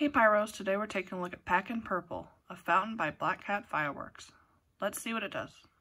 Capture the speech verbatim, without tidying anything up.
Hey Pyros, today we're taking a look at Packin Purple, a fountain by Black Cat Fireworks. Let's see what it does.